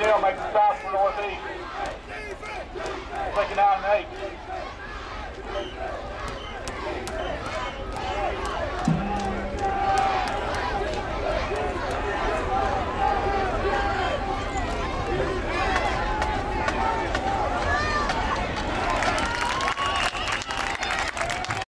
Lauderdale making stops for northeast. Taking out an 8.